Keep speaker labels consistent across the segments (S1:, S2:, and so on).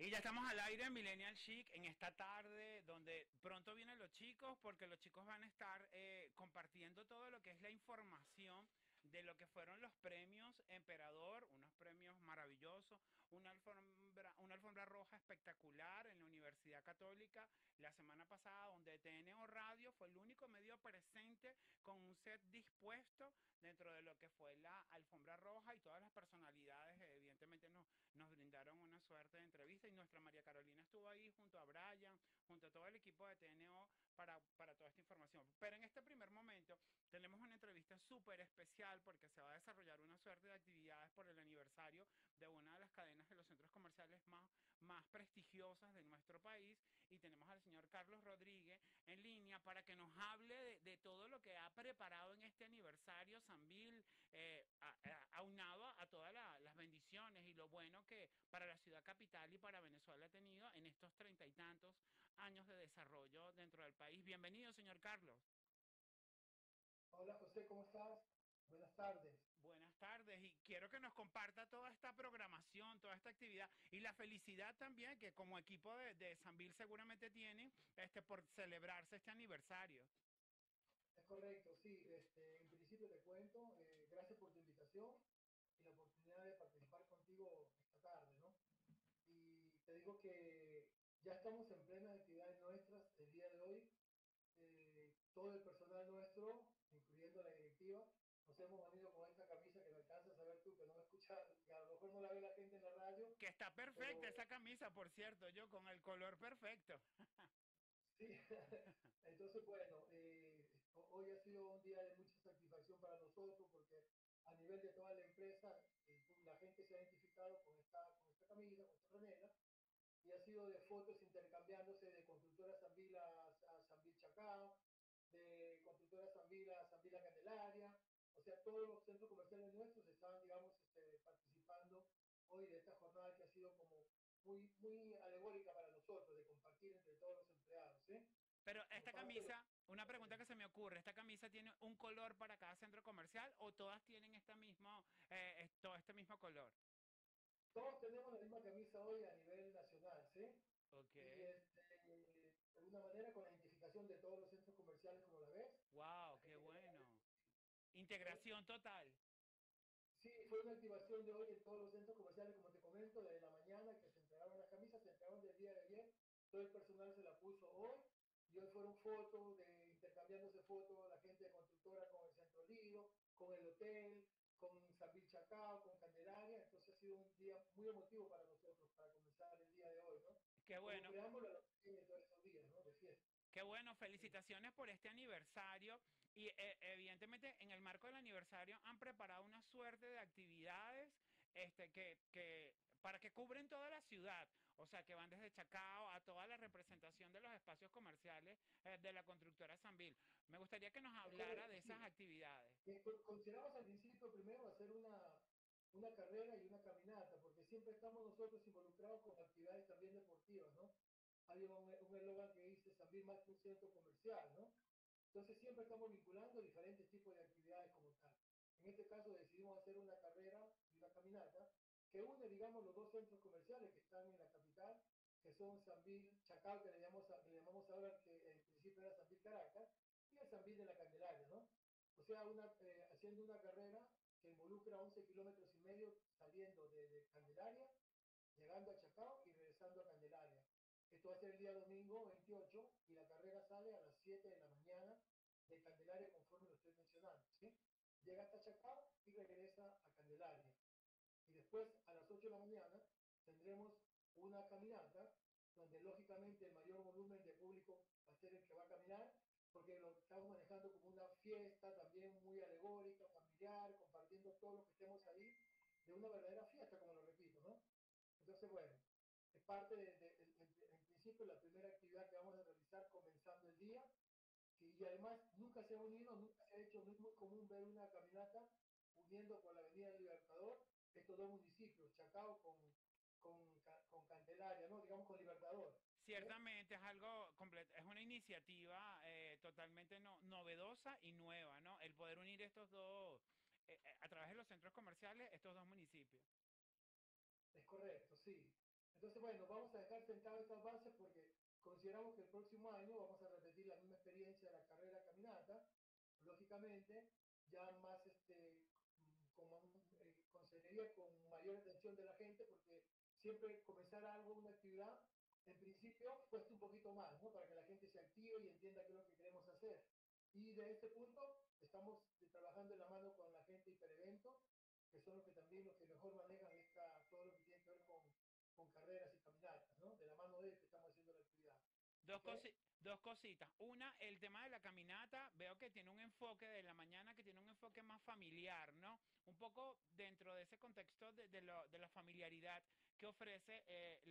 S1: Y ya estamos al aire en Millennial Chic en esta tarde donde pronto vienen los chicos porque los chicos van a estar compartiendo todo lo que es la información de lo que fueron los premios Emperador, unos premios maravillosos, una alfombra roja espectacular en la Universidad Católica la semana pasada donde TNO Radio fue el único medio presente con un set dispuesto dentro de lo que fue la alfombra roja y todas las personalidades evidentemente nos brindaron una suerte de entrevista y nuestra María Carolina estuvo ahí junto a Brian, junto a todo el equipo de TNO para toda esta información. Pero en este primer momento tenemos una entrevista súper especial porque se va a desarrollar una suerte de actividades por el aniversario de una de las cadenas de los centros comerciales más prestigiosas de nuestro país y tenemos al señor Carlos Rodríguez en línea para que nos hable de todo lo que ha preparado en este aniversario Sambil, aunado a todas las bendiciones y lo bueno que para la ciudad capital y para Venezuela ha tenido en estos treinta y tantos años de desarrollo dentro del país. Bienvenido, señor Carlos.
S2: Hola José, ¿cómo estás? Buenas tardes.
S1: Buenas tardes y quiero que nos comparta toda esta programación, toda esta actividad y la felicidad también que como equipo de Sambil seguramente tienen por celebrarse este aniversario.
S2: Es correcto, sí. En principio te cuento, gracias por tu invitación y la oportunidad de participar contigo esta tarde, ¿no? Y te digo que ya estamos en plenas actividades nuestras el día de hoy. Todo el personal nuestro, incluyendo la directiva, nos hemos venido con esta camisa que me alcanzas a ver tú, que no me escuchas, que a lo mejor no la ve la gente en la radio,
S1: Que está perfecta
S2: pero
S1: esa camisa, por cierto, yo con el color perfecto.
S2: sí. Entonces, bueno, hoy ha sido un día de mucha satisfacción para nosotros porque a nivel de toda la empresa, la gente se ha identificado con esta camisa, con esta franela, y ha sido de fotos intercambiándose de constructora Sanvila a Sanvil Chacao, de constructora Sanvila a Sanvila Candelaria, o sea, todos los centros comerciales nuestros estaban, digamos, participando hoy de esta jornada que ha sido como muy alegórica para nosotros, de compartir entre todos los empleados, ¿eh?
S1: Pero
S2: Por
S1: esta
S2: parte de...
S1: camisa, una pregunta que se me ocurre, ¿esta camisa tiene un color para cada centro comercial o todas tienen todo este mismo color?
S2: Todos tenemos la misma camisa hoy a nivel nacional, ¿sí?
S1: Ok.
S2: Y de alguna manera con la identificación de todos los centros comerciales, como la ves,
S1: Wow,
S2: la
S1: qué
S2: gente que
S1: bueno.
S2: fue,
S1: Integración total.
S2: sí, fue una activación de hoy en todos los centros comerciales, como te comento, de la mañana que se entregaron las camisas, se entregaron del día de ayer, todo el personal se la puso hoy, y hoy fueron fotos, intercambiándose fotos, la gente de constructora con el Centro Lido, con el hotel, con Sambil Chacao, con Candelaria, entonces ha sido un día muy emotivo para nosotros, para comenzar el día de hoy, ¿no?
S1: Qué
S2: Como
S1: bueno.
S2: preámbulo a lo que viene todos estos días, ¿no? De fiesta.
S1: Qué bueno,
S2: Sí.
S1: felicitaciones por este aniversario y evidentemente en el marco del aniversario han preparado una suerte de actividades para que cubren toda la ciudad, o sea que van desde Chacao a toda la representación de los espacios comerciales de la constructora Sambil. Me gustaría que nos
S2: Es
S1: hablara de
S2: correcto,
S1: esas
S2: sí.
S1: actividades.
S2: Consideramos al principio primero hacer una carrera y una caminata, porque siempre estamos nosotros involucrados con actividades también deportivas, ¿no? Había un eslogan que dice Sambil más que un centro comercial, ¿no? Entonces siempre estamos vinculando diferentes tipos de actividades como tal. En este caso decidimos hacer una carrera y una caminata que une, digamos, los dos centros comerciales que están en la capital, que son Sambil Chacal, que le llamamos ahora, que en principio era Sambil Caracas, y el Sambil de la Candelaria, ¿no? O sea, haciendo una carrera que involucra 11 kilómetros y medio saliendo de Candelaria, llegando a Chacao y regresando a Candelaria. Esto va a ser el día domingo 28 y la carrera sale a las 7 de la mañana de Candelaria conforme lo estoy mencionando, ¿sí? Llega hasta Chacao y regresa a Candelaria. Y después a las 8 de la mañana tendremos una caminata donde lógicamente el mayor volumen de público va a ser el que va a caminar porque lo estamos manejando como una fiesta también muy alegórica, familiar, compartiendo todo lo que estemos ahí de una verdadera fiesta, como lo repito, ¿no? Entonces, bueno, es parte en principio, la primera actividad que vamos a realizar comenzando el día, y además nunca se ha unido, nunca se ha hecho, no es muy común ver una caminata uniendo por la Avenida del Libertador estos dos municipios, Chacao con Candelaria, ¿no? Digamos con Libertador. ¿Eh?
S1: Ciertamente es algo completo, es una iniciativa totalmente novedosa y nueva, ¿no? El poder unir estos dos, a través de los centros comerciales, estos dos municipios.
S2: Es correcto, sí. Entonces, bueno, vamos a dejar sentadas estas bases porque consideramos que el próximo año vamos a repetir la misma experiencia de la carrera caminata, lógicamente, ya más consejería con mayor atención de la gente, porque siempre comenzar algo, una actividad, en principio cuesta un poquito más, ¿no? Para que la gente se active y entienda qué es lo que queremos hacer. Y de este punto estamos trabajando en la mano con la gente de Hiperevento, que son los que también los que mejor manejan todo lo que tiene que ver con carreras y caminatas, ¿no? De la mano de ellos que estamos haciendo la actividad.
S1: Dos,
S2: ¿Ok?
S1: cosi- dos cositas. Una, el tema de la caminata, veo que tiene un enfoque de la mañana, que tiene un enfoque más familiar, ¿no? Un poco dentro de ese contexto de la familiaridad que ofrece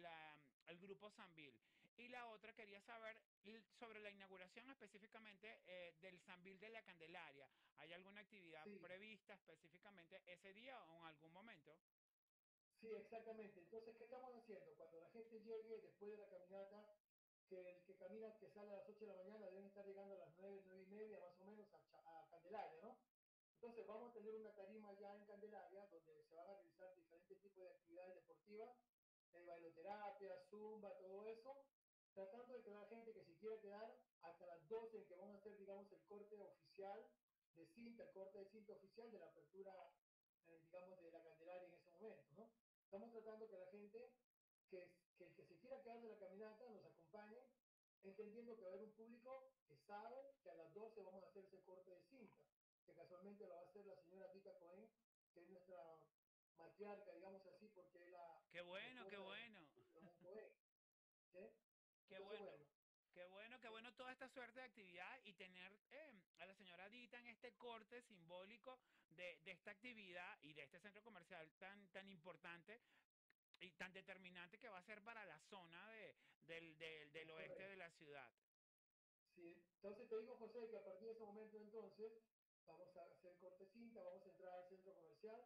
S1: el grupo Sambil. Y la otra, quería saber sobre la inauguración específicamente del Sambil de la Candelaria. ¿Hay alguna actividad
S2: Sí,
S1: prevista específicamente ese día o en algún momento?
S2: sí, exactamente. Entonces, ¿qué estamos haciendo? Cuando la gente llegue después de la caminata, que el que camina, que sale a las 8 de la mañana, deben estar llegando a las 9, 9 y media más o menos a Candelaria, ¿no? Entonces vamos a tener una tarima ya en Candelaria donde se van a realizar diferentes tipos de actividades deportivas, bailoterapia, zumba, todo eso, tratando de que la gente que se quiera quedar hasta las 12 en que vamos a hacer, digamos, el corte oficial de cinta, el corte de cinta oficial de la apertura, digamos, de la Candelaria en ese momento, ¿no? Estamos tratando que la gente, que el que se quiera quedar de la caminata nos acompañe, entendiendo que va a haber un público que sabe que a las 12 vamos a hacer ese corte de cinta, que casualmente lo va a hacer la señora Tita Cohen, que es nuestra matriarca, digamos así, porque es
S1: Qué
S2: la
S1: bueno, qué
S2: esposa de
S1: bueno.
S2: Ramón Cohen. ¿Sí?
S1: Qué
S2: Entonces,
S1: bueno.
S2: bueno,
S1: Qué
S2: ¿sí?
S1: bueno toda esta suerte de actividad y tener a la señora Dita en este corte simbólico de esta actividad y de este centro comercial tan importante y tan determinante que va a ser para la zona del
S2: Es
S1: oeste de
S2: correcto.
S1: la ciudad.
S2: Sí. Entonces te digo, José, que a partir de ese momento entonces vamos a hacer corte cinta, vamos a entrar al centro comercial,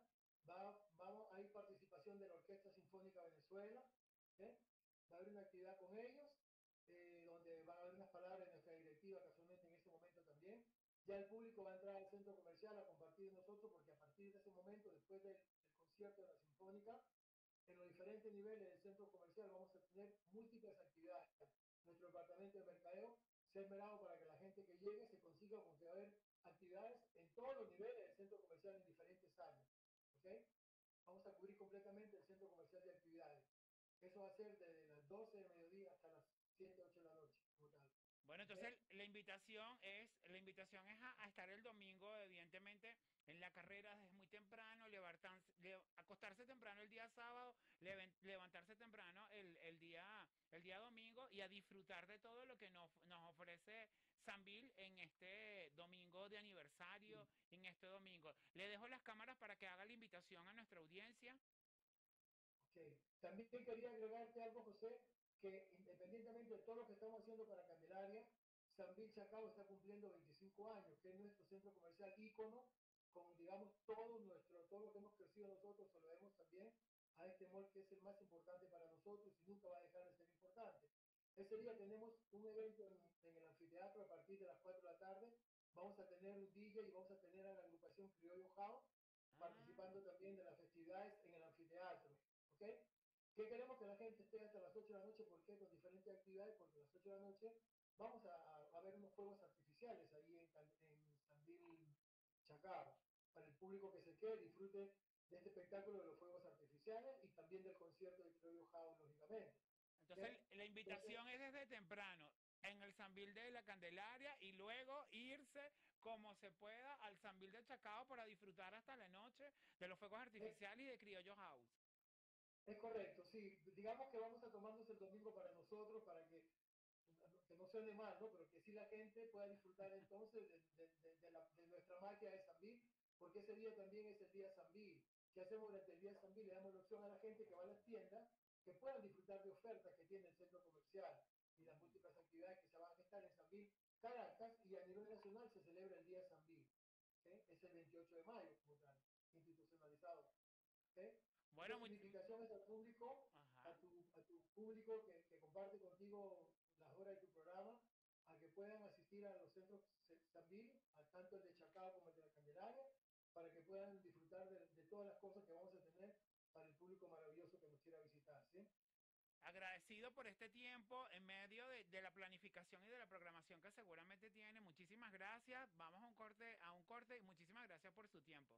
S2: hay participación de la Orquesta Sinfónica Venezuela, ¿eh? Va a haber una actividad con ellos, donde van a haber unas palabras de nuestra directiva casualmente en ese momento también. Ya el público va a entrar al centro comercial a compartir nosotros, porque a partir de ese momento, después del concierto de la Sinfónica, en los diferentes niveles del centro comercial vamos a tener múltiples actividades. Nuestro departamento de mercadeo se ha esmerado para que la gente que llegue se consiga con que va a haber actividades en todos los niveles del centro comercial en diferentes áreas. ¿Ok? Vamos a cubrir completamente el centro comercial de actividades. Eso va a ser desde las 12 de mediodía hasta las 7, 8 de la noche, como tal.
S1: Bueno,
S2: ¿Ok?
S1: entonces la invitación es a estar el domingo, evidentemente, en la carrera desde muy temprano, acostarse temprano el día sábado, levantarse temprano el día domingo y a disfrutar de todo lo que nos ofrece Sambil en este domingo de
S2: Sí.
S1: aniversario, en este domingo. Le dejo las cámaras para que haga la invitación a nuestra audiencia.
S2: Okay. También quería agregarte algo, José, que independientemente de todo lo que estamos haciendo para Candelaria, San Bill Chacao está cumpliendo 25 años, que es nuestro centro comercial ícono, con, digamos, todo lo que hemos crecido nosotros, se lo debemos también a este mall que es el más importante para nosotros y nunca va a dejar de ser importante. Ese día tenemos un evento en el anfiteatro a partir de las 4 de la tarde. Vamos a tener un DJ y vamos a tener a la agrupación Criollo House
S1: Ah,
S2: participando también de las festividades en el anfiteatro. ¿Ok? ¿Qué queremos que la gente esté hasta las 8 de la noche? ¿Por qué? Con diferentes actividades, porque a las 8 de la noche vamos a ver unos fuegos artificiales ahí en Sandil Chacao, para el público que se quede, disfrute de este espectáculo de los fuegos artificiales y también del concierto de Criollo House, lógicamente.
S1: entonces
S2: ¿Okay?
S1: la
S2: Entonces,
S1: invitación es desde temprano en el Sambil de la Candelaria y luego irse como se pueda al Sambil del Chacao para disfrutar hasta la noche de los fuegos
S2: es,
S1: artificiales y de Criollo House.
S2: es correcto, sí. Digamos que vamos a tomarnos el domingo para nosotros, para que no suene mal, ¿no? Pero que sí la gente pueda disfrutar entonces de nuestra magia de Sambil, porque ese día también es el día Sambil. ¿Qué hacemos durante el día Sambil? Le damos la opción a la gente que va a las tiendas que puedan disfrutar de ofertas que tiene el centro comercial y las múltiples actividades que se van a gestar en Sambil, Caracas, y a nivel nacional se celebra el día Sambil. ¿Eh? Es el 28 de mayo, como tal, institucionalizado. ¿Eh?
S1: Bueno,
S2: Entonces, mi invitación es al público,
S1: ajá.
S2: a tu público que comparte contigo las horas de tu programa, a que puedan asistir a los centros Sambil, tanto el de Chacao como el de la Candelaria, para que puedan disfrutar de todas las cosas que vamos a tener para el público maravilloso que nos quiera visitar. ¿Sí?
S1: agradecido por este tiempo en medio de la planificación y de la programación que seguramente tiene. Muchísimas gracias. Vamos a un corte y muchísimas gracias por su tiempo.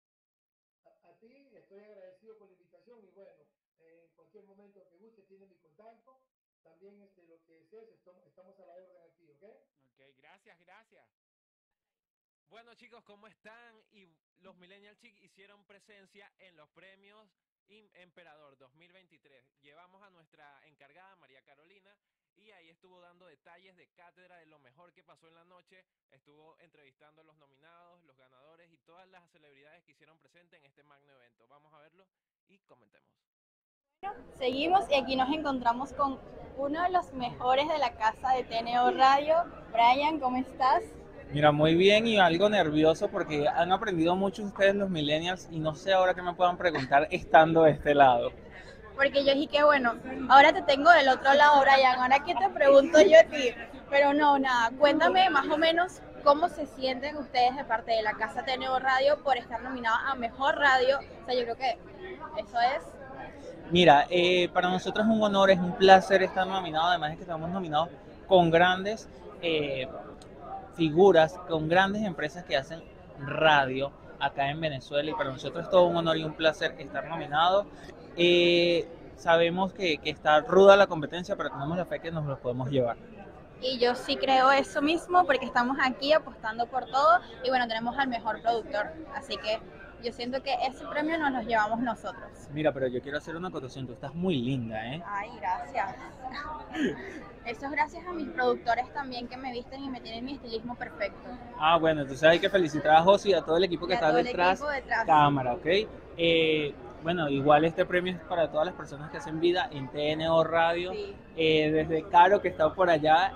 S2: A ti estoy agradecido por la invitación y bueno, en cualquier momento que guste tiene mi contacto. También lo que desees, estamos a la orden aquí, ¿ok?
S1: Ok, gracias, gracias.
S3: Bueno chicos, ¿cómo están? Y los Millennial Chic hicieron presencia en los premios Emperador 2023. Llevamos a nuestra encargada, María Carolina, y ahí estuvo dando detalles de cátedra de lo mejor que pasó en la noche. Estuvo entrevistando a los nominados, los ganadores y todas las celebridades que hicieron presente en este magno evento. Vamos a verlo y comentemos.
S4: Seguimos y aquí nos encontramos con uno de los mejores de la casa de TNO Radio. Brian, ¿cómo estás?
S5: Mira, muy bien y algo nervioso porque han aprendido mucho ustedes los millennials y no sé ahora qué me puedan preguntar estando de este lado.
S4: Porque yo dije que bueno, ahora te tengo del otro lado, Brian, ahora que te pregunto yo a ti. Pero no, nada, cuéntame más o menos cómo se sienten ustedes de parte de la casa TNO Radio por estar nominados a Mejor Radio. O sea, yo creo que eso es...
S5: Mira, para nosotros es un honor, es un placer estar nominado, además de que estamos nominados con grandes figuras, con grandes empresas que hacen radio acá en Venezuela y para nosotros es todo un honor y un placer estar nominados. Sabemos que está ruda la competencia, pero tenemos la fe que nos lo podemos llevar.
S4: Y yo sí creo eso mismo porque estamos aquí apostando por todo y bueno, tenemos al mejor productor, así que yo siento que ese premio nos lo llevamos nosotros.
S5: Mira, pero yo quiero hacer una acotación, tú estás muy linda, ¿eh?
S4: Ay, gracias. Eso es gracias a mis productores también que me visten y me tienen mi estilismo perfecto.
S5: Ah, bueno, entonces hay que felicitar a José y a todo el equipo que está detrás cámara, ¿ok? Bueno, igual este premio es para todas las personas que hacen vida en TNO Radio,
S4: sí.
S5: Desde Caro que está por allá,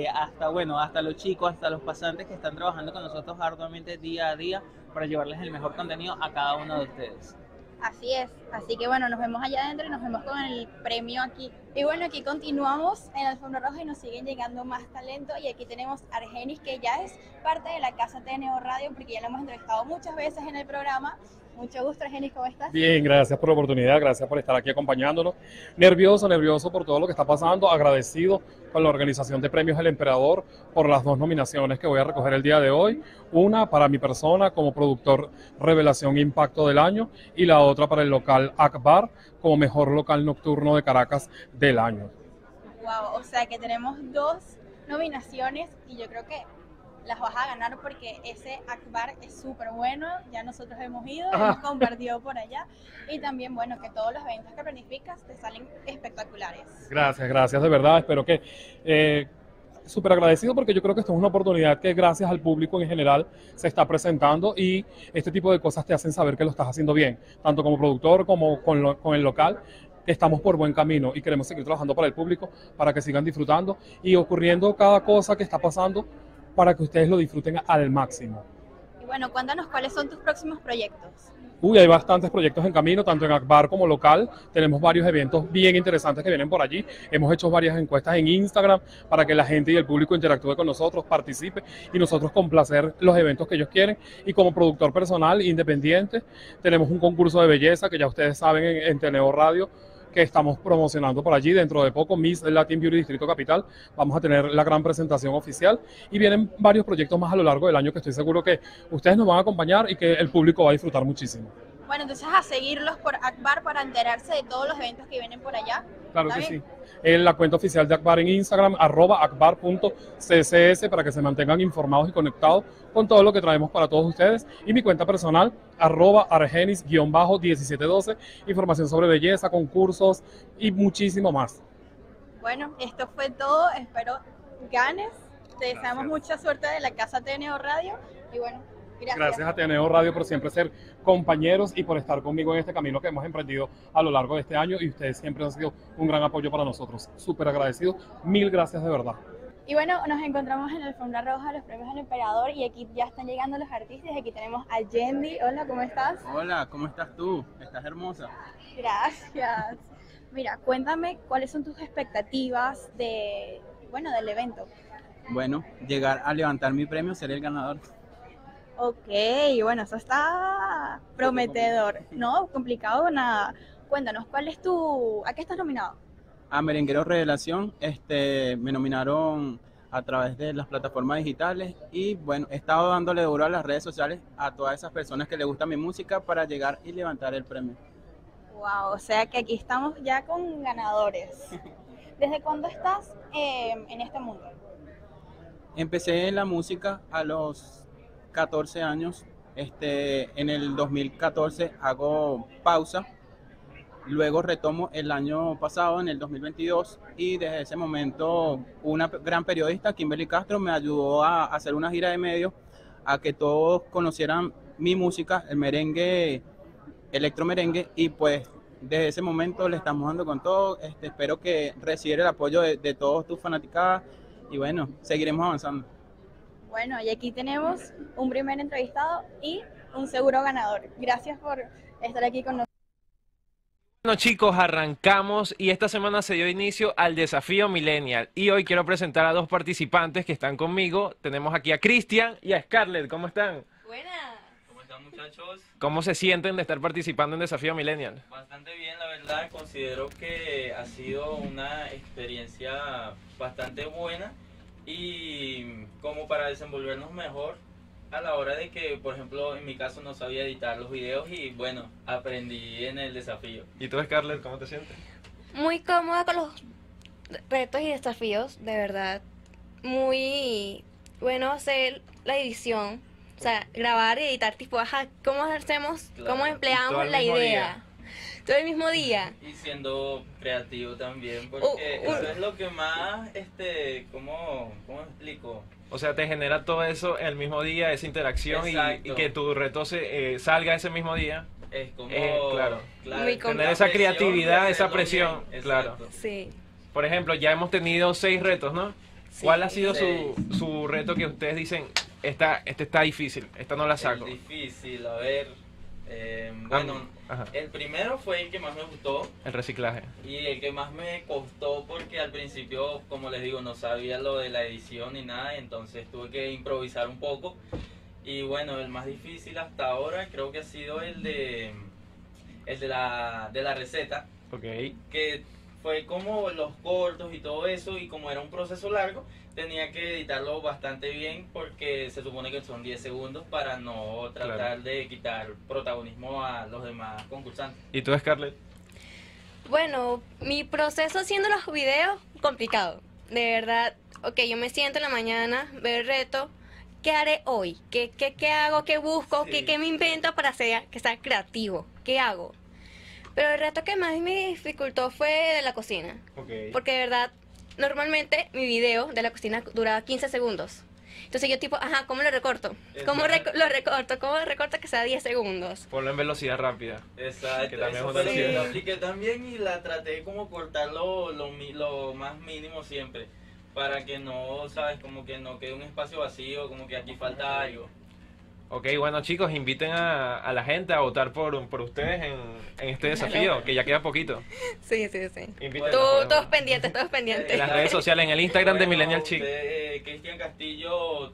S5: hasta los chicos, hasta los pasantes que están trabajando con nosotros arduamente día a día para llevarles el mejor contenido a cada uno de ustedes.
S4: Así es, así que bueno, nos vemos allá adentro y nos vemos con el premio aquí. Y bueno, aquí continuamos en Alfombra Roja y nos siguen llegando más talento y aquí tenemos a Argenis, que ya es parte de la casa TNO Radio porque ya lo hemos entrevistado muchas veces en el programa. Mucho gusto, Argenis, ¿cómo estás?
S6: Bien, gracias por la oportunidad, gracias por estar aquí acompañándonos. Nervioso por todo lo que está pasando, agradecido con la organización de Premios El Emperador por las 2 nominaciones que voy a recoger el día de hoy. Una para mi persona como productor Revelación Impacto del año y la otra para el local Akbar como mejor local nocturno de Caracas del año.
S4: Wow, o sea que tenemos 2 nominaciones y yo creo que las vas a ganar porque ese Akbar es súper bueno, ya nosotros hemos ido, hemos compartido por allá y también bueno que todos los eventos que planificas te salen espectaculares.
S6: Gracias de verdad, espero que súper agradecido porque yo creo que esto es una oportunidad que gracias al público en general se está presentando y este tipo de cosas te hacen saber que lo estás haciendo bien, tanto como productor como con el local. Estamos por buen camino y queremos seguir trabajando para el público, para que sigan disfrutando y ocurriendo cada cosa que está pasando para que ustedes lo disfruten al máximo.
S4: Y bueno, cuéntanos cuáles son tus próximos proyectos.
S6: Hay bastantes proyectos en camino, tanto en Akbar como local. Tenemos varios eventos bien interesantes que vienen por allí. Hemos hecho varias encuestas en Instagram para que la gente y el público interactúe con nosotros, participe y nosotros complacer los eventos que ellos quieren. Y como productor personal independiente, tenemos un concurso de belleza que ya ustedes saben en TNO Radio, que estamos promocionando por allí. Dentro de poco, Miss Latin Beauty Distrito Capital, vamos a tener la gran presentación oficial y vienen varios proyectos más a lo largo del año que estoy seguro que ustedes nos van a acompañar y que el público va a disfrutar muchísimo.
S4: Bueno, entonces a seguirlos por Akbar para enterarse de todos los eventos que vienen por allá.
S6: Claro que sí. En la cuenta oficial de Akbar en Instagram, @akbar.ccs, para que se mantengan informados y conectados con todo lo que traemos para todos ustedes. Y mi cuenta personal, @argenis_1712, información sobre belleza, concursos y muchísimo más.
S4: Bueno, esto fue todo. Espero ganes. Te deseamos mucha suerte de la casa TNO Radio. Y bueno,
S6: gracias a TNO Radio por siempre ser compañeros y por estar conmigo en este camino que hemos emprendido a lo largo de este año y ustedes siempre han sido un gran apoyo para nosotros. Súper agradecido, 1000 gracias de verdad.
S4: Y bueno, nos encontramos en la Alfombra Roja, los premios del Emperador y aquí ya están llegando los artistas. Aquí tenemos a Yendi. Hola, ¿cómo estás?
S7: Hola, ¿cómo estás tú? Estás hermosa.
S4: Gracias. Mira, cuéntame cuáles son tus expectativas del evento.
S7: Bueno, llegar a levantar mi premio, ser el ganador.
S4: Ok, bueno, eso está prometedor. No, complicado nada. Cuéntanos, ¿a qué estás nominado?
S7: a Merenguero Revelación. Me nominaron a través de las plataformas digitales y bueno, he estado dándole duro a las redes sociales a todas esas personas que les gusta mi música para llegar y levantar el premio.
S4: Wow, o sea que aquí estamos ya con ganadores. ¿Desde cuándo estás en este mundo?
S7: Empecé en la música a los 14 años. En el 2014 hago pausa. Luego retomo el año pasado, en el 2022, y desde ese momento una gran periodista, Kimberly Castro, me ayudó a hacer una gira de medios, a que todos conocieran mi música, el merengue, electromerengue, y pues desde ese momento le estamos dando con todo. Espero que reciba el apoyo de todos tus fanaticadas y bueno, seguiremos avanzando.
S4: Bueno, y aquí tenemos un primer entrevistado y un seguro ganador. Gracias por estar aquí con nosotros.
S3: Bueno chicos, arrancamos y esta semana se dio inicio al desafío Millennial y hoy quiero presentar a dos participantes que están conmigo. Tenemos aquí a Cristian y a Scarlett. ¿Cómo están?
S8: Buenas.
S9: ¿Cómo están, muchachos?
S3: ¿Cómo se sienten de estar participando en Desafío Millennial?
S9: Bastante bien, la verdad. Considero que ha sido una experiencia bastante buena y como para desenvolvernos mejor a la hora de que, por ejemplo, en mi caso no sabía editar los videos y bueno, aprendí en el desafío.
S3: ¿Y tú, Scarlett, cómo te sientes?
S8: Muy cómoda con los retos y desafíos, de verdad. Muy bueno hacer la edición, o sea, grabar y editar, tipo, ajá, ¿cómo hacemos,
S9: Claro.
S8: cómo
S9: Y
S3: todo
S8: empleamos
S3: el
S8: la
S3: mismo
S8: idea? Todo el mismo día.
S9: Y siendo creativo también, porque eso es lo que más, ¿cómo explico?
S3: O sea, te genera todo eso el mismo día, esa interacción y
S9: Exacto.
S3: que tu reto salga ese mismo día.
S9: Es como,
S3: Claro.
S8: Muy
S3: Tener
S9: la
S3: esa
S9: presión
S3: creatividad,
S9: de
S3: esa
S9: hacerlo
S3: presión,
S9: bien.
S3: claro.
S9: Exacto.
S8: Sí.
S3: Por ejemplo, ya hemos tenido 6 retos, ¿no?
S8: Sí.
S3: ¿Cuál ha sido
S9: Seis.
S3: su reto que ustedes dicen, este está difícil, esta no la saco?
S9: Es difícil, a ver, bueno,
S3: Ajá.
S9: el primero fue el que más me gustó.
S3: El reciclaje.
S9: Y el que más me costó porque al principio, como les digo, no sabía lo de la edición ni nada, entonces tuve que improvisar un poco. Y bueno, el más difícil hasta ahora creo que ha sido el de la receta,
S3: Ok.
S9: que fue como los cortos y todo eso, y como era un proceso largo, tenía que editarlo bastante bien porque se supone que son 10 segundos para no tratar
S3: Claro.
S9: de quitar protagonismo a los demás concursantes.
S3: ¿Y tú, Scarlett?
S8: Bueno, mi proceso haciendo los videos, complicado. De verdad, ok, yo me siento en la mañana, veo el reto, ¿qué haré hoy? ¿Qué hago? ¿Qué busco?
S9: Sí.
S8: ¿Qué me invento para que sea creativo? ¿Qué hago? Pero el reto que más me dificultó fue de la cocina.
S3: Ok.
S8: Porque de verdad, normalmente mi video de la cocina duraba 15 segundos. Entonces yo tipo, ajá, ¿cómo lo recorto? ¿Cómo
S9: Exacto.
S8: lo recorto? ¿Cómo lo recorto que sea 10 segundos?
S3: Ponlo en velocidad rápida.
S9: Exacto,
S3: Que también
S9: eso
S3: es
S9: fue
S3: una
S9: lo que
S3: opción.
S9: yo apliqué también y la traté como cortar lo más mínimo siempre, para que no, sabes, como que no quede un espacio vacío, como que aquí falta algo.
S3: Ok, bueno chicos, inviten a la gente a votar por ustedes en este desafío, que ya queda poquito.
S8: Sí.
S3: Invítenlos,
S8: Todos
S3: por
S8: pendientes, todos
S3: En
S8: pendientes.
S3: las redes sociales, en el Instagram de
S9: Bueno,
S3: Millennial Chic.
S9: usted, Cristian Castillo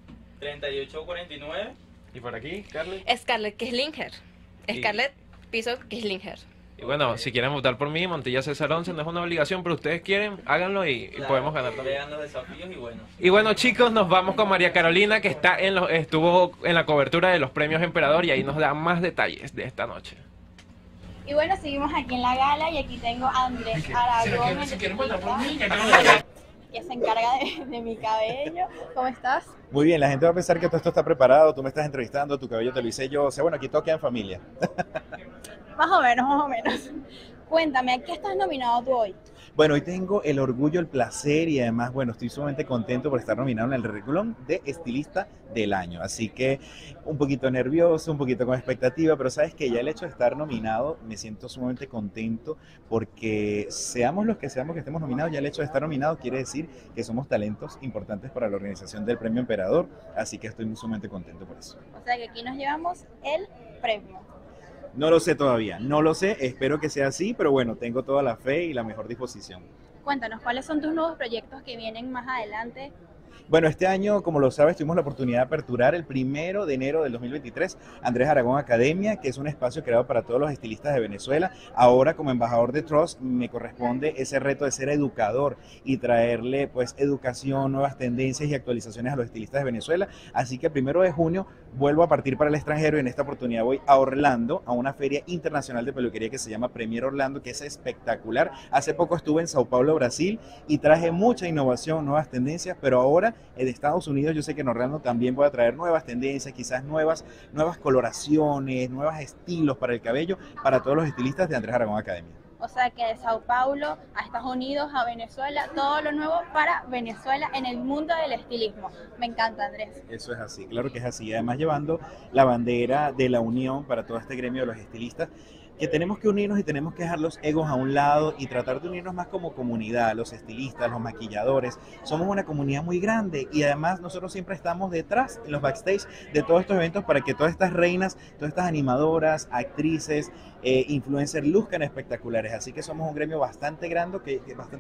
S9: 3849.
S3: Y por aquí, Scarlett.
S8: Scarlett Kislinger.
S3: Y-
S8: Scarlett Piso Kislinger.
S3: Y bueno, si quieren votar por mí, Montilla César 11 no es una obligación, pero ustedes quieren, háganlo y
S9: Claro,
S3: podemos ganar también.
S9: Vean los desafíos y bueno.
S3: Y bueno chicos, nos vamos con María Carolina, que estuvo en la cobertura de los premios Emperador y ahí nos da más detalles de esta noche.
S4: Y bueno, seguimos aquí en la gala y aquí tengo a Andrés Aragón, que se encarga de mi cabello. ¿Cómo estás?
S10: Muy bien, la gente va a pensar que todo esto está preparado, tú me estás entrevistando, tu cabello te lo hice yo, o sea, bueno, aquí todo queda en familia.
S4: Más o menos, más o menos. Cuéntame, ¿a qué estás nominado tú hoy?
S10: Bueno, hoy tengo el orgullo, el placer y además, bueno, estoy sumamente contento por estar nominado en el renglón de estilista del año. Así que un poquito nervioso, un poquito con expectativa, pero sabes que ya el hecho de estar nominado, me siento sumamente contento porque seamos los que seamos que estemos nominados, ya el hecho de estar nominado quiere decir que somos talentos importantes para la organización del Premio Emperador. Así que estoy muy sumamente contento por eso.
S4: O sea que aquí nos llevamos el premio.
S10: No lo sé todavía, no lo sé, espero que sea así, pero bueno, tengo toda la fe y la mejor disposición.
S4: Cuéntanos, ¿cuáles son tus nuevos proyectos que vienen más adelante?
S10: Bueno, este año, como lo sabes, tuvimos la oportunidad de aperturar el 1 de enero del 2023 Andrés Aragón Academia, que es un espacio creado para todos los estilistas de Venezuela. Ahora, como embajador de Trust, me corresponde ese reto de ser educador y traerle pues educación, nuevas tendencias y actualizaciones a los estilistas de Venezuela. Así que el 1 de junio vuelvo a partir para el extranjero y en esta oportunidad voy a Orlando, a una feria internacional de peluquería que se llama Premier Orlando, que es espectacular. Hace poco estuve en Sao Paulo, Brasil, y traje mucha innovación, nuevas tendencias, pero ahora de Estados Unidos yo sé que en Orlando también voy a traer nuevas tendencias, quizás nuevas coloraciones, nuevos estilos para el cabello, para todos los estilistas de Andrés Aragón Academia.
S4: O sea que de Sao Paulo a Estados Unidos, a Venezuela, todo lo nuevo para Venezuela en el mundo del estilismo. Me encanta, Andrés.
S10: Eso es así, claro que es así. Además llevando la bandera de la unión para todo este gremio de los estilistas, que tenemos que unirnos y tenemos que dejar los egos a un lado y tratar de unirnos más como comunidad, los estilistas, los maquilladores. Somos una comunidad muy grande y además nosotros siempre estamos detrás, en los backstage de todos estos eventos para que todas estas reinas, todas estas animadoras, actrices, influencers luzcan espectaculares. Así que somos un gremio bastante grande, que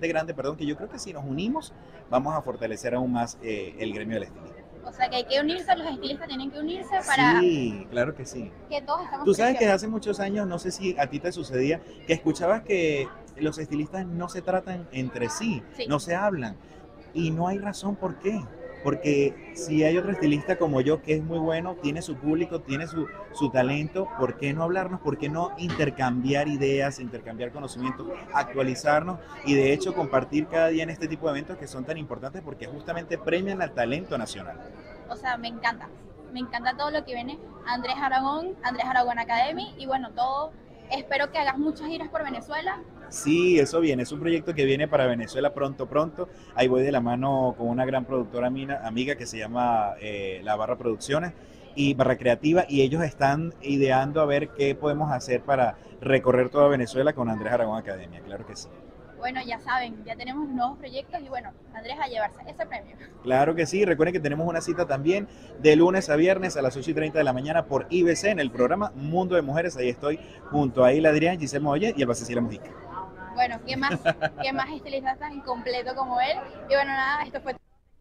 S10: yo creo que si nos unimos vamos a fortalecer aún más el gremio del estilismo.
S4: O sea que hay que unirse, los estilistas tienen que unirse para
S10: Sí, claro que sí.
S4: que todos estamos
S10: Tú sabes que
S4: creciendo.
S10: hace muchos años, no sé si a ti te sucedía, que escuchabas que los estilistas no se tratan entre sí,
S4: Sí.
S10: no se hablan. Y no hay razón por qué. Porque si hay otro estilista como yo que es muy bueno, tiene su público, tiene su talento, ¿por qué no hablarnos? ¿Por qué no intercambiar ideas, intercambiar conocimientos, actualizarnos y de hecho compartir cada día en este tipo de eventos que son tan importantes porque justamente premian al talento nacional?
S4: O sea, me encanta todo lo que viene Andrés Aragón Academy y bueno, todo. Espero que hagas muchas giras por Venezuela.
S10: Sí, eso viene, es un proyecto que viene para Venezuela pronto. Ahí voy de la mano con una gran productora amiga que se llama La Barra Producciones y Barra Creativa, y ellos están ideando a ver qué podemos hacer para recorrer toda Venezuela con Andrés Aragón Academia, claro que sí.
S4: Bueno, ya saben, ya tenemos nuevos proyectos y bueno, Andrés a llevarse ese premio.
S10: Claro que sí, recuerden que tenemos una cita también de lunes a viernes a las 8:30 de la mañana por IBC en el programa Mundo de Mujeres. Ahí estoy junto a Hila Adrián, Giselle Molle y Alba Cecilia Mujica.
S4: Bueno, qué más estilista tan completo como él. Y bueno, nada, esto fue.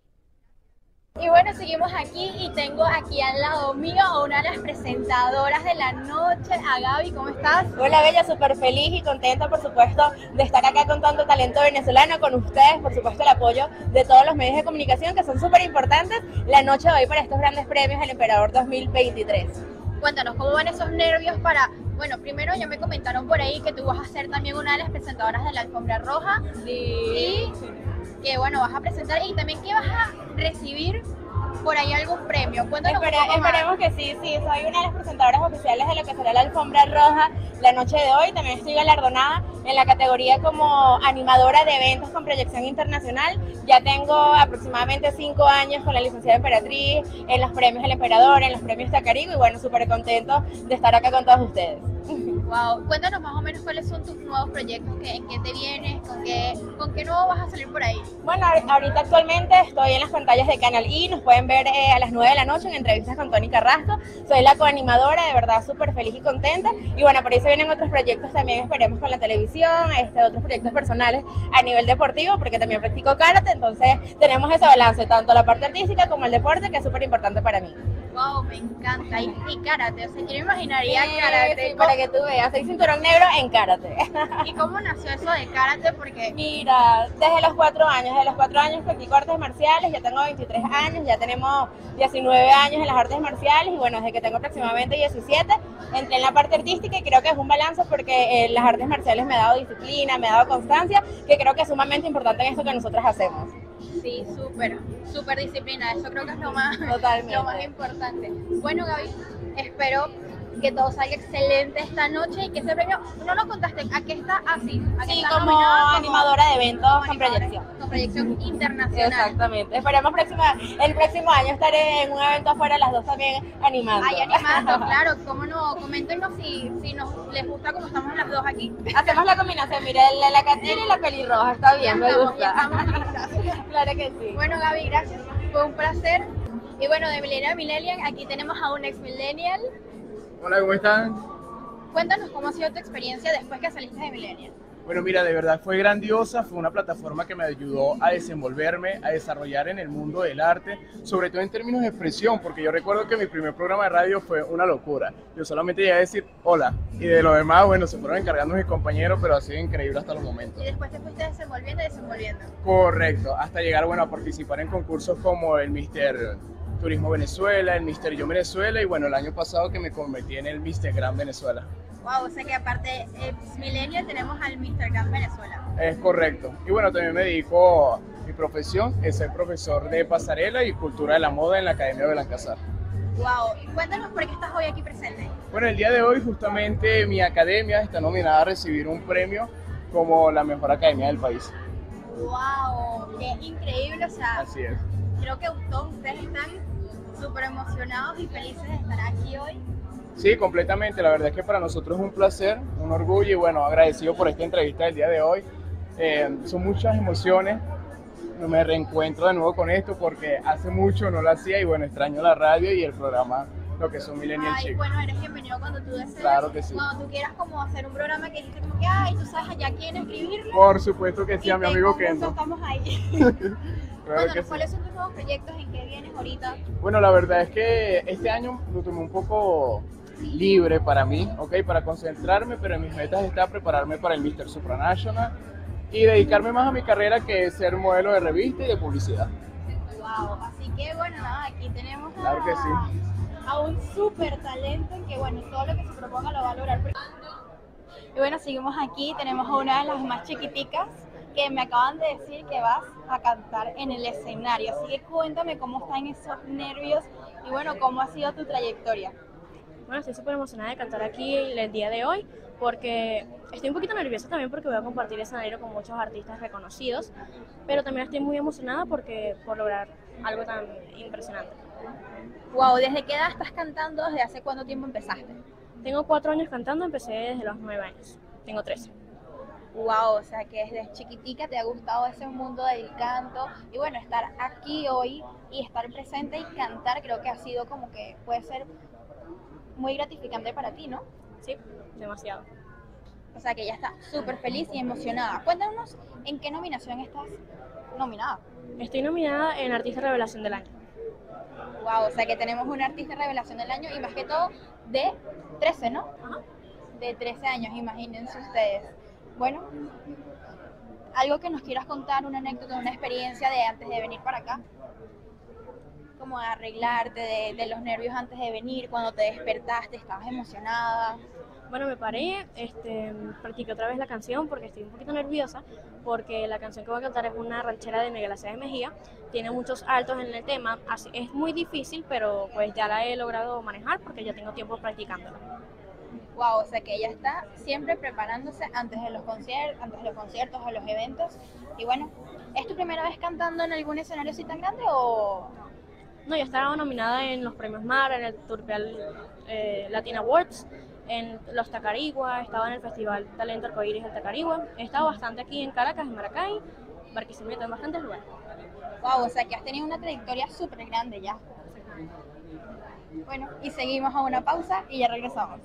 S4: Y bueno, seguimos aquí y tengo aquí al lado mío a una de las presentadoras de la noche, a Gaby. ¿Cómo estás?
S8: Hola, Bella, súper feliz y contenta, por supuesto, de estar acá con tanto talento venezolano, con ustedes, por supuesto, el apoyo de todos los medios de comunicación que son súper importantes la noche de hoy para estos grandes premios del Emperador 2023.
S4: Cuéntanos, ¿cómo van esos nervios para...? Bueno, primero ya me comentaron por ahí que tú vas a ser también una de las presentadoras de la Alfombra Roja.
S8: Sí.
S4: Y que, bueno, vas a presentar y también que vas a recibir por ahí algún premio. Cuéntanos un poco más.
S8: Esperemos que sí, soy una de las presentadoras oficiales de lo que será la Alfombra Roja la noche de hoy. También estoy galardonada en la categoría como animadora de eventos con proyección internacional. Ya tengo aproximadamente 5 años con la licenciada Emperatriz, en los premios del Emperador, en los premios Tacarigo y bueno, súper contento de estar acá con todos ustedes.
S4: Wow, cuéntanos más o menos cuáles son tus nuevos proyectos, en qué te vienes, con qué nuevo vas a salir por ahí.
S8: Bueno, ahorita actualmente estoy en las pantallas de Canal I, nos pueden ver a las 9 de la noche en entrevistas con Tony Carrasco. Soy la coanimadora, de verdad súper feliz y contenta. Y bueno, por ahí se vienen otros proyectos también, esperemos con la televisión, otros proyectos personales a nivel deportivo, porque también practico karate, entonces tenemos ese balance, tanto la parte artística como el deporte, que es súper importante para mí.
S4: Wow, me encanta. Y karate, o sea, yo no imaginaría karate.
S8: Sí, para que tú veas, soy cinturón negro en karate.
S4: ¿Y cómo nació eso de karate? Porque
S8: mira, desde los 4 años practico artes marciales, ya tengo 23 años, ya tenemos 19 años en las artes marciales y bueno, desde que tengo aproximadamente 17 entré en la parte artística y creo que es un balance porque las artes marciales me ha dado disciplina, me ha dado constancia, que creo que es sumamente importante en esto que nosotras hacemos.
S4: Sí, súper disciplina, eso creo que es lo más importante. Bueno, Gaby, espero que todo salga excelente esta noche y que ese premio, no nos contaste, ¿a qué está así?
S8: Sí, como animadora de eventos con proyección.
S4: Con proyección internacional.
S8: Exactamente, esperemos el próximo año estaré en un evento afuera, las dos también animando.
S4: Ay, animando, claro, cómo no, coméntenos si les gusta como estamos las dos aquí.
S8: Hacemos la combinación, mira, la catira y la pelirroja, está bien, me gusta. Claro que sí.
S4: Bueno, Gaby, gracias, fue un placer. Y bueno, de Millennial a Millennial, aquí tenemos a un ex Millennial.
S11: Hola, ¿cómo están?
S4: Cuéntanos cómo ha sido tu experiencia después que saliste de Millennial.
S7: Bueno, mira, de verdad fue grandiosa, fue una plataforma que me ayudó a desenvolverme, a desarrollar en el mundo del arte, sobre todo en términos de expresión, porque yo recuerdo que mi primer programa de radio fue una locura. Yo solamente llegué a decir hola, y de lo demás, bueno, se fueron encargando mis compañeros, pero ha sido increíble hasta los momentos.
S4: Y después te fuiste desenvolviendo y desenvolviendo.
S7: Correcto, hasta llegar, bueno, a participar en concursos como el Mister Turismo Venezuela, el Mister Yo Venezuela, y bueno, el año pasado que me convertí en el Mister Gran Venezuela.
S4: Wow, o sea que aparte Millennial tenemos al Mr. Grand Venezuela.
S7: Es correcto. Y bueno, también me dedico, mi profesión es ser profesor de pasarela y cultura de la moda en la Academia de Belancazar.
S4: Wow, cuéntanos por qué estás hoy aquí presente.
S7: Bueno, el día de hoy justamente mi academia está nominada a recibir un premio como la mejor academia del país.
S4: Wow, qué increíble, o sea,
S7: así es.
S4: Creo que todos ustedes están súper emocionados y felices de estar aquí hoy.
S7: Sí, completamente. La verdad es que para nosotros es un placer, un orgullo y bueno, agradecido por esta entrevista del día de hoy. Son muchas emociones. Me reencuentro de nuevo con esto porque hace mucho no lo hacía y bueno, extraño la radio y el programa, lo que son Millennial Chic.
S4: Bueno, eres bienvenido cuando tú desees.
S7: Claro que sí.
S4: Cuando tú quieras como hacer un programa que dices como que, ay, tú sabes allá quién escribirlo.
S7: Por supuesto que sí, a mi amigo Kendo.
S4: Estamos ahí.
S7: Claro que
S4: ¿cuáles son tus nuevos proyectos? ¿En qué vienes ahorita?
S7: Bueno, la verdad es que este año lo tomé un poco libre para mí, para concentrarme, pero en mis metas está prepararme para el Mr. Supranational y dedicarme más a mi carrera, que es ser modelo de revista y de publicidad.
S4: Wow, así que bueno, nada, aquí tenemos
S7: claro que sí.
S4: A un súper talento que bueno, todo lo que se proponga lo va a lograr. Y bueno, seguimos aquí, tenemos a una de las más chiquiticas que me acaban de decir que vas a cantar en el escenario, así que cuéntame cómo están esos nervios y bueno, cómo ha sido tu trayectoria.
S11: Bueno, estoy súper emocionada de cantar aquí el día de hoy porque estoy un poquito nerviosa también porque voy a compartir escenario con muchos artistas reconocidos, pero también estoy muy emocionada por lograr algo tan impresionante.
S4: Wow, ¿desde qué edad estás cantando? ¿Desde hace cuánto tiempo empezaste?
S11: Tengo 4 años cantando, empecé desde los 9 años, tengo 13.
S4: Wow, o sea que desde chiquitica te ha gustado ese mundo del canto y bueno, estar aquí hoy y estar presente y cantar creo que ha sido como que puede ser muy gratificante para ti, ¿no?
S11: Sí, demasiado.
S4: O sea que ella está súper feliz y emocionada. Cuéntanos en qué nominación estás nominada.
S11: Estoy nominada en Artista Revelación del Año.
S4: Wow, o sea que tenemos una Artista Revelación del Año y más que todo de 13, ¿no?
S11: Ajá.
S4: De 13 años, imagínense ustedes. Bueno, algo que nos quieras contar, una anécdota, una experiencia de antes de venir para acá. Como de arreglarte, de los nervios antes de venir, cuando te despertaste, estabas emocionada.
S11: Bueno, me paré, practiqué otra vez la canción porque estoy un poquito nerviosa, porque la canción que voy a cantar es una ranchera de Miguel Aceves Mejía, tiene muchos altos en el tema, así, es muy difícil, pero pues ya la he logrado manejar porque ya tengo tiempo practicándola.
S4: Wow, o sea que ella está siempre preparándose antes de los conciertos o los eventos. Y bueno, ¿es tu primera vez cantando en algún escenario así tan grande o...?
S11: No, yo estaba nominada en los premios MAR, en el Turpial Latin Awards, en los Tacarigua, estaba en el Festival Talento Arcoíris del Tacarigua, he estado bastante aquí en Caracas, en Maracay, Barquisimeto, en bastantes lugares.
S4: Wow, o sea que has tenido una trayectoria súper grande ya. Bueno, y seguimos a una pausa y ya regresamos.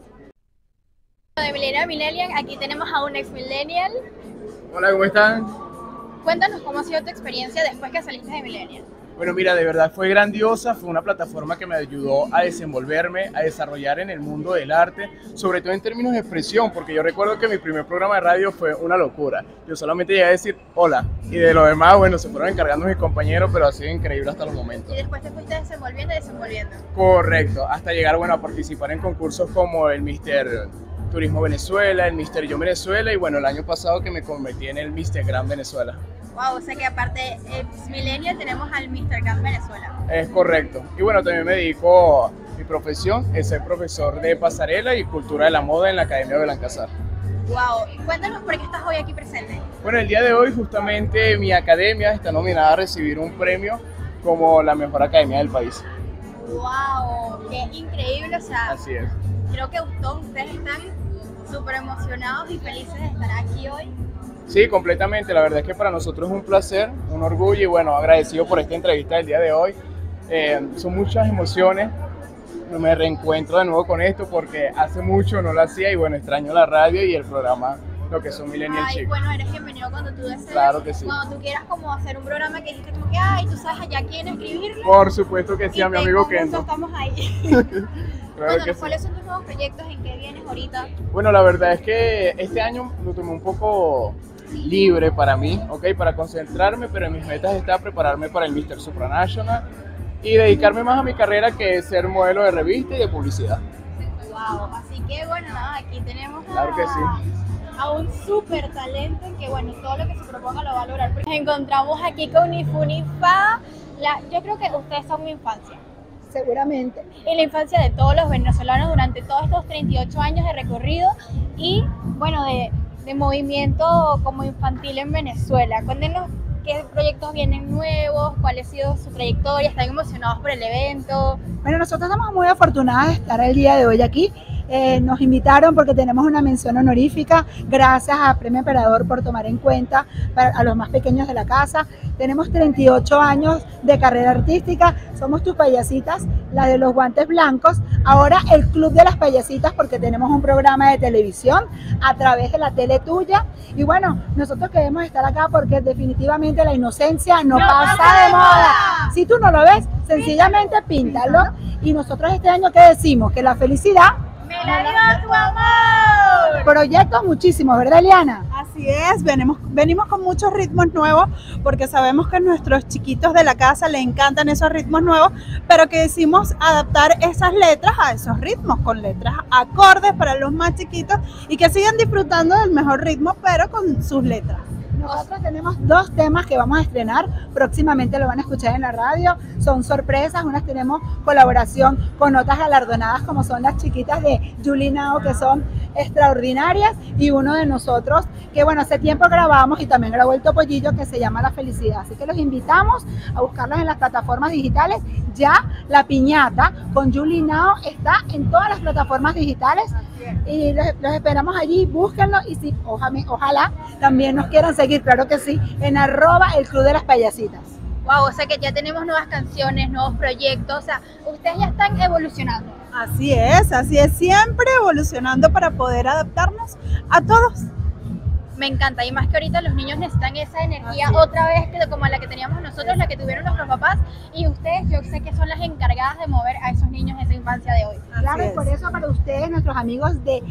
S4: De Millennial a Millennial, aquí tenemos a un ex Millennial.
S7: Hola, ¿cómo están?
S4: Cuéntanos cómo ha sido tu experiencia después que saliste de Millennial.
S7: Bueno, mira, de verdad fue grandiosa, fue una plataforma que me ayudó a desenvolverme, a desarrollar en el mundo del arte, sobre todo en términos de expresión, porque yo recuerdo que mi primer programa de radio fue una locura. Yo solamente llegué a decir hola, y de lo demás, bueno, se fueron encargando mis compañeros, pero ha sido increíble hasta los momentos.
S4: Y después te fuiste desenvolviendo y desenvolviendo.
S7: Correcto, hasta llegar, bueno, a participar en concursos como el Mister Turismo Venezuela, el Mister Yo Venezuela, y bueno, el año pasado que me convertí en el Mister Gran Venezuela.
S4: Wow, o sea que aparte Millennial tenemos al Mr. Grand Venezuela.
S7: Es correcto. Y bueno, también me dedico, mi profesión es ser profesor de pasarela y cultura de la moda en la Academia de Belancazar.
S4: Wow, cuéntanos por qué estás hoy aquí presente.
S7: Bueno, el día de hoy justamente mi academia está nominada a recibir un premio como la mejor academia del país.
S4: Wow, qué increíble, o sea,
S7: así es.
S4: Creo que todos ustedes están súper emocionados y felices de estar aquí hoy.
S7: Sí, completamente. La verdad es que para nosotros es un placer, un orgullo y bueno, agradecido por esta entrevista del día de hoy. Son muchas emociones. Me reencuentro de nuevo con esto porque hace mucho no lo hacía y bueno, extraño la radio y el programa,
S12: lo que son Millennial
S4: Ay,
S12: Chic.
S4: bueno, eres bienvenido cuando tú desees.
S12: Claro que sí.
S4: Cuando tú quieras como hacer un programa que dijiste como que, ay, tú sabes allá quién escribirle.
S12: Por supuesto que sí,
S4: Y
S12: a mi amigo
S4: con gusto
S12: Kendo.
S4: estamos ahí.
S12: Claro que
S4: Cuéntanos,
S12: sí.
S4: ¿cuáles son tus nuevos proyectos? ¿En qué vienes ahorita?
S12: Bueno, la verdad es que este año lo tomé un poco libre para mí, ¿ok? Para concentrarme, pero en mis metas está prepararme para el Mr. Supranational y dedicarme más a mi carrera, que es ser modelo de revista y de publicidad.
S4: Wow, así que bueno, nada, aquí tenemos
S12: Claro que sí.
S4: a un súper talento que bueno, todo lo que se proponga lo va a lograr. Nos encontramos aquí con Nifunifa. Yo creo que ustedes son mi infancia. Seguramente. Y la infancia de todos los venezolanos durante todos estos 38 años de recorrido y bueno, de movimiento como infantil en Venezuela. Cuéntenos qué proyectos vienen nuevos, cuál ha sido su trayectoria, están emocionados por el evento.
S13: Bueno, nosotros estamos muy afortunadas de estar el día de hoy aquí. Nos invitaron porque tenemos una mención honorífica, gracias a Premio Emperador por tomar en cuenta a los más pequeños de la casa. Tenemos 38 años de carrera artística, somos tus payasitas, la de los guantes blancos, ahora el Club de las Payasitas porque tenemos un programa de televisión a través de la tele tuya. Y bueno, nosotros queremos estar acá porque definitivamente la inocencia no pasa de moda. Si tú no lo ves, sencillamente píntalo. Y nosotros este año, ¿qué decimos? Que la felicidad
S4: ¡Me la dio tu amor!
S13: Proyectos muchísimos, ¿verdad, Eliana?
S14: Así es, venimos con muchos ritmos nuevos porque sabemos que a nuestros chiquitos de la casa les encantan esos ritmos nuevos, pero que decimos adaptar esas letras a esos ritmos, con letras acordes para los más chiquitos y que sigan disfrutando del mejor ritmo, pero con sus letras.
S13: Nosotros tenemos 2 temas que vamos a estrenar, próximamente lo van a escuchar en la radio, son sorpresas, unas tenemos colaboración con otras galardonadas como son las chiquitas de Julie Nao, que son extraordinarias, y uno de nosotros que bueno, hace tiempo grabamos y también grabó el Topollillo, que se llama La Felicidad, así que los invitamos a buscarlas en las plataformas digitales. Ya La Piñata con Julie Nao está en todas las plataformas digitales y los esperamos allí, búsquenlo y si, ojalá también nos quieran seguir, claro que sí, en @ el Club de las Payasitas.
S4: Wow, o sea que ya tenemos nuevas canciones, nuevos proyectos, o sea, ustedes ya están evolucionando.
S14: Así es, siempre evolucionando para poder adaptarnos a todos.
S4: Me encanta, y más que ahorita los niños necesitan esa energía otra vez como la que teníamos nosotros, la que tuvieron nuestros papás, y ustedes yo sé que son las encargadas de mover a esos niños esa infancia de hoy.
S13: Claro, y por eso para ustedes, nuestros amigos de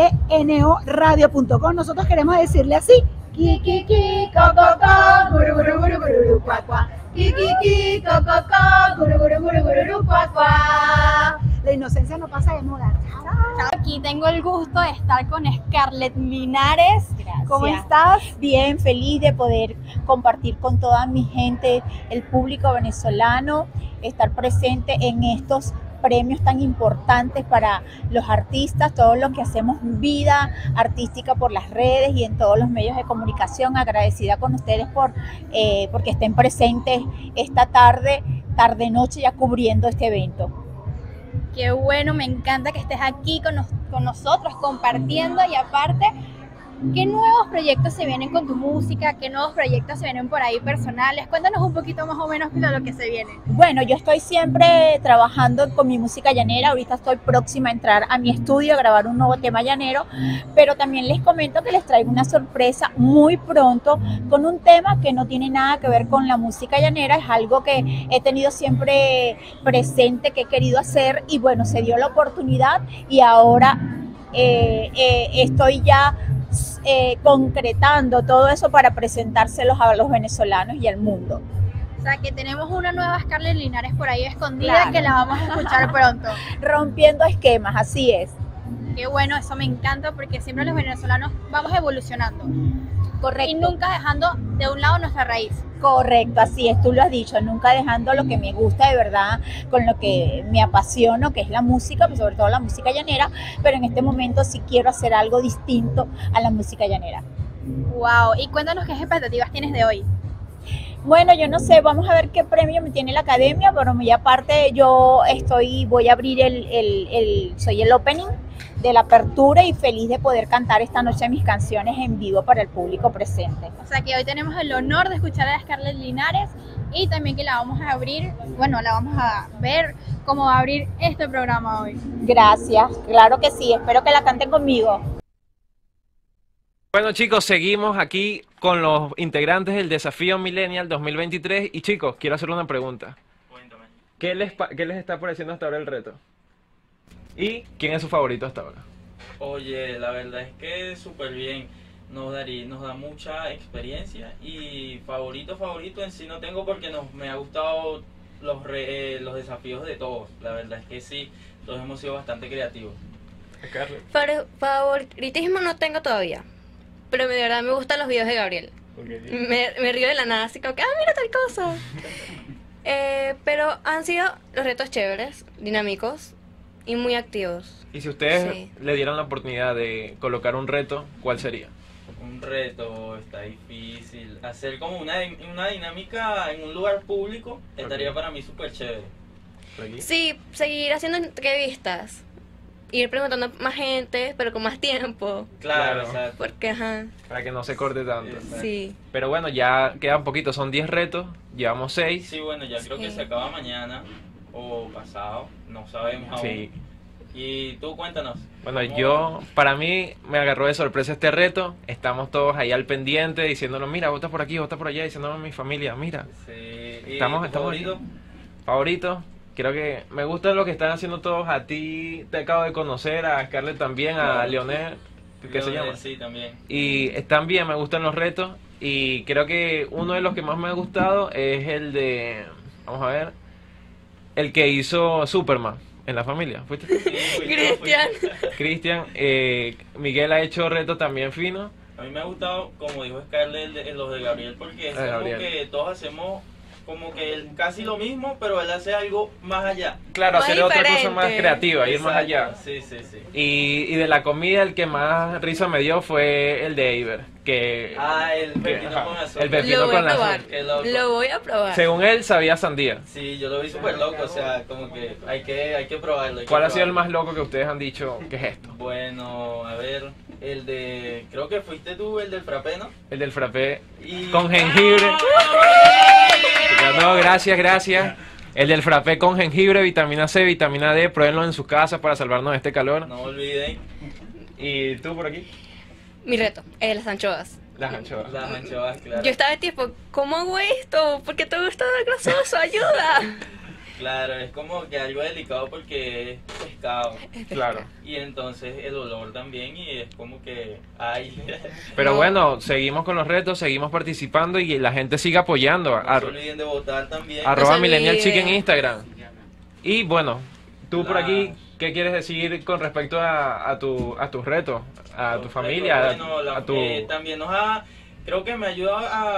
S13: tnoradio.com, nosotros queremos decirle así: ki ki ki co co co, guru guru guru guru cua cua, ki ki ki co co co, guru guru guru guru cua cua. La inocencia no pasa de moda.
S4: Aquí tengo el gusto de estar con Scarlett Linares.
S15: Gracias.
S4: ¿Cómo estás?
S15: Bien, feliz de poder compartir con toda mi gente, el público venezolano, estar presente en estos premios tan importantes para los artistas, todos los que hacemos vida artística por las redes y en todos los medios de comunicación. Agradecida con ustedes porque estén presentes esta tarde-noche ya cubriendo este evento.
S4: Qué bueno, me encanta que estés aquí con nosotros compartiendo, y aparte, ¿qué nuevos proyectos se vienen con tu música? ¿Qué nuevos proyectos se vienen por ahí personales? Cuéntanos un poquito más o menos de lo que se viene.
S15: Bueno, yo estoy siempre trabajando con mi música llanera. Ahorita estoy próxima a entrar a mi estudio a grabar un nuevo tema llanero, pero también les comento que les traigo una sorpresa muy pronto con un tema que no tiene nada que ver con la música llanera. Es algo que he tenido siempre presente, que he querido hacer, y bueno, se dio la oportunidad y ahora estoy ya concretando todo eso para presentárselos a los venezolanos y al mundo.
S4: O sea, que tenemos una nueva Scarlett Linares por ahí escondida,
S15: Claro.
S4: que la vamos a escuchar pronto.
S15: Rompiendo esquemas, así es.
S4: Qué bueno, eso me encanta porque siempre los venezolanos vamos evolucionando.
S15: Correcto.
S4: Y nunca dejando de un lado nuestra raíz.
S15: Correcto, así es, tú lo has dicho, nunca dejando lo que me gusta de verdad, con lo que me apasiono, que es la música, pues sobre todo la música llanera, pero en este momento sí quiero hacer algo distinto a la música llanera.
S4: Wow, y cuéntanos qué expectativas tienes de hoy.
S15: Bueno, yo no sé, vamos a ver qué premio me tiene la academia, pero muy aparte voy a abrir soy el opening de la apertura y feliz de poder cantar esta noche mis canciones en vivo para el público presente.
S4: O sea que hoy tenemos el honor de escuchar a Scarlett Linares y también que la vamos a abrir, bueno, la vamos a ver cómo va a abrir este programa hoy.
S15: Gracias, claro que sí, espero que la canten conmigo.
S3: Bueno chicos, seguimos aquí con los integrantes del Desafío Millennial 2023 y chicos, quiero hacer una pregunta.
S9: Cuéntame.
S3: ¿Qué les está pareciendo hasta ahora el reto? ¿Y quién es su favorito hasta ahora?
S9: Oye, la verdad es que súper bien. Nos da mucha experiencia y favorito en sí no tengo porque me ha gustado los desafíos de todos. La verdad es que sí, todos hemos sido bastante creativos.
S8: Favoritismo no tengo todavía, pero de verdad me gustan los videos de Gabriel. Me río de la nada, así como que, mira tal cosa. Pero han sido los retos chéveres, dinámicos y muy activos.
S3: Y si ustedes
S8: Sí.
S3: le dieran la oportunidad de colocar un reto, ¿cuál sería?
S9: Un reto, está difícil. Hacer como una dinámica en un lugar público estaría para mí súper chévere.
S8: Sí, seguir haciendo entrevistas, ir preguntando a más gente, pero con más tiempo.
S9: Claro, exacto.
S8: Porque, ajá,
S3: Para que no se corte tanto.
S8: sí.
S3: Pero bueno, ya quedan poquitos, son 10 retos, llevamos 6.
S9: Sí, bueno, ya creo que
S8: Sí.
S9: se acaba mañana o pasado, no sabemos aún.
S3: Sí.
S9: Y tú cuéntanos.
S3: Bueno,
S9: ¿cómo
S3: para mí me agarró de sorpresa este reto. Estamos todos ahí al pendiente diciéndonos, mira, vota por aquí, vota por allá, diciéndome a mi familia, mira.
S9: Sí. ¿Y
S3: Estamos
S9: tu
S3: aquí.
S9: favorito?
S3: Favorito, creo que me gusta lo que están haciendo todos. A ti te acabo de conocer, a Scarlett también, a
S9: Claro.
S3: Leonel, ¿qué se
S9: Leonel,
S3: llama?
S9: Sí, también.
S3: Y están bien, me gustan los retos. Y creo que uno de los que más me ha gustado es el de, vamos a ver, el que hizo Superman en la familia. ¿Fuiste tú?
S8: Cristian.
S3: Cristian, Miguel ha hecho retos también finos.
S9: A mí me ha gustado, como dijo Scarlett, los de Gabriel, porque es
S3: De
S9: como
S3: Gabriel.
S9: que todos hacemos como que casi lo mismo, pero él hace algo más allá.
S3: Claro,
S8: Más
S3: hacer otra cosa
S8: diferente.
S3: más creativa, ir más
S9: Exacto,
S3: allá.
S9: Sí, sí, sí.
S3: Y de la comida, el que más risa me dio fue el de Eiber. Que,
S9: El pepino
S3: ajá,
S9: con azúcar.
S3: el pepino
S8: Lo voy a
S3: con
S8: probar.
S3: azúcar.
S9: Qué loco.
S8: Lo voy a probar.
S3: Según él, sabía sandía.
S9: Sí, yo lo vi súper loco, o sea, como que hay que probarlo. hay que
S3: ¿Cuál ha sido el
S9: probarlo.
S3: más loco que ustedes han dicho que es esto?
S9: Bueno, a ver, creo que fuiste tú, el del frappé, ¿no?
S3: El del frappé
S9: Y-
S3: con jengibre. No, gracias. El del frappé con jengibre, vitamina C, vitamina D. Pruébenlo en sus casas para salvarnos de este calor.
S9: No olviden
S3: ¿Y tú por aquí?
S8: Mi reto, las anchoas.
S3: Las anchoas.
S9: las anchoas, claro.
S8: Yo estaba tipo, ¿cómo hago esto? ¿Por qué todo está grasoso? ¡Ayuda!
S9: Claro, es como que algo delicado porque es pescado.
S3: Claro.
S9: Y entonces el olor también y es como que ay.
S3: Pero
S8: No.
S3: bueno, seguimos con los retos, seguimos participando y la gente sigue apoyando.
S9: No se olviden de votar también.
S3: Arroba
S8: No se
S3: Millennial Chic en
S8: olviden.
S3: Instagram. Y bueno, tú por
S9: La-
S3: aquí, ¿qué quieres decir con respecto a tus retos? A tu
S9: Los
S3: familia,
S9: retos, bueno,
S3: a tu...
S9: también creo que me ayuda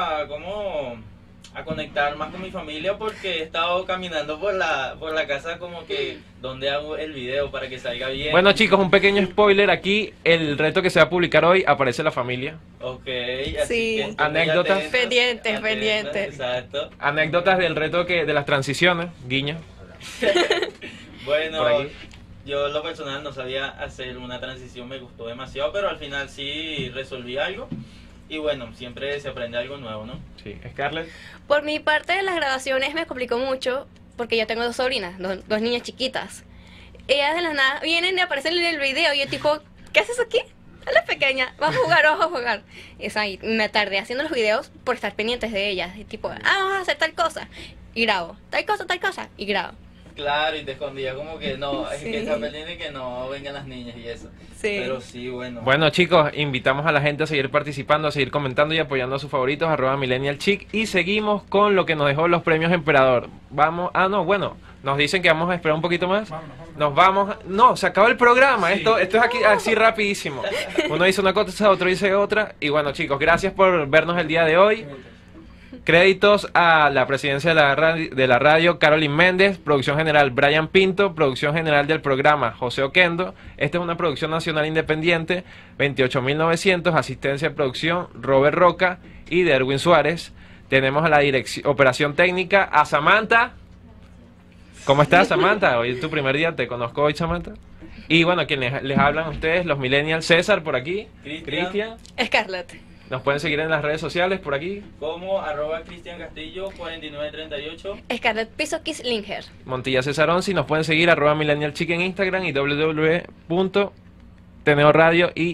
S9: a conectar más con mi familia porque he estado caminando por la casa como que donde hago el video para que salga bien.
S3: Bueno chicos, un pequeño spoiler aquí, el reto que se va a publicar hoy aparece la familia.
S9: Ok,
S8: Sí.
S9: así que estén muy
S3: Anécdotas.
S9: atentos,
S8: Pendientes,
S9: atentos,
S8: pendientes.
S9: Exacto.
S3: Anécdotas del reto de las transiciones, guiño.
S9: Bueno,
S3: Por aquí.
S9: yo en lo personal no sabía hacer una transición, me gustó demasiado, pero al final sí resolví algo. Y bueno, siempre se aprende algo nuevo, ¿no?
S3: Sí, Scarlett.
S8: Por mi parte de las grabaciones me complicó mucho porque yo tengo dos sobrinas, dos niñas chiquitas. Ellas de la nada vienen y aparecen en el video y yo tipo, ¿qué haces aquí? Hola pequeña, vamos a jugar. Y, o sea, y me tardé haciendo los videos por estar pendientes de ellas. Y tipo, vamos a hacer tal cosa. Y grabo, tal cosa, y grabo.
S9: Claro, y te escondía como que no, es
S8: Sí.
S9: que está pendiente que no vengan las niñas y eso.
S8: Sí.
S9: Pero sí, bueno.
S3: Bueno chicos, invitamos a la gente a seguir participando, a seguir comentando y apoyando a sus favoritos, arroba Millennial Chic. Y seguimos con lo que nos dejó los premios Emperador. Nos dicen que vamos a esperar un poquito más. Nos vamos. No, se acabó el programa. Esto es aquí así rapidísimo. Uno dice una cosa, otro dice otra. Y bueno chicos, gracias por vernos el día de hoy. Créditos a la presidencia de la radio, Carolyn Méndez, producción general Brian Pinto, producción general del programa José Oquendo. Esta es una producción nacional independiente, 28.900, asistencia de producción Robert Roca y de Erwin Suárez. Tenemos a la operación técnica a Samantha. ¿Cómo estás, Samantha? Hoy es tu primer día, te conozco hoy, Samantha. Y bueno, quienes les hablan a ustedes, los millennials, César por aquí, Cristian.
S8: Scarlett.
S3: Nos pueden seguir en las redes sociales por aquí.
S9: Como @Cristian Castillo 4938.
S8: Scarlett Piso Kiss Linger.
S3: Montilla César 11 nos pueden seguir @Millennial Chic en Instagram y www.teneoradio y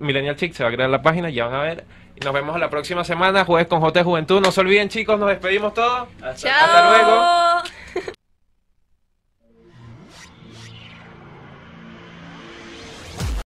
S3: Millennial Chic, se va a crear la página, ya van a ver. Y nos vemos la próxima semana, Jueves con J de Juventud. No se olviden, chicos, nos despedimos todos.
S8: Chao.
S3: Hasta luego.